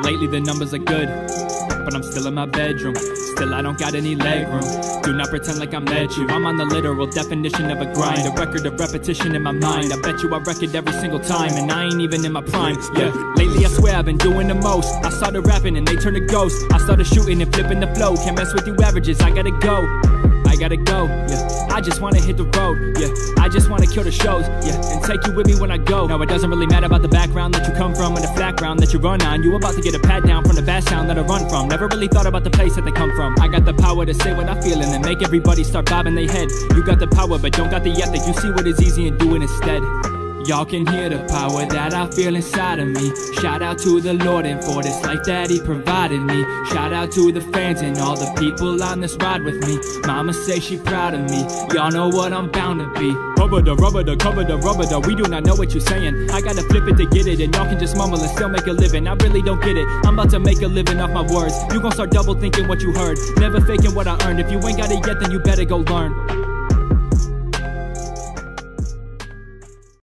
lately the numbers are good, but I'm still in my bedroom. Still I don't got any leg room. Do not pretend like I met you. I'm on the literal definition of a grind, a record of repetition in my mind. I bet you I wreck it every single time, and I ain't even in my prime. Yeah, lately I swear I've been doing the most. I started rapping and they turned to ghosts. I started shooting and flipping the flow. Can't mess with you averages, I gotta go. I gotta go, yeah. I just wanna hit the road, yeah. I just wanna kill the shows, yeah. And take you with me when I go. No, it doesn't really matter about the background that you come from or the flat ground that you run on. You about to get a pat down from the bad sound that I run from. Never really thought about the place that they come from. I got the power to say what I feel and then make everybody start bobbing their head. You got the power but don't got the ethic. You see what is easy and do it instead. Y'all can hear the power that I feel inside of me. Shout out to the Lord and for this life that he provided me. Shout out to the fans and all the people on this ride with me. Mama say she proud of me. Y'all know what I'm bound to be. Rubber the rubber the cover the rubber the. We do not know what you're saying. I gotta flip it to get it, and y'all can just mumble and still make a living. I really don't get it. I'm about to make a living off my words. You gon' start double thinking what you heard, never faking what I earned. If you ain't got it yet, then you better go learn.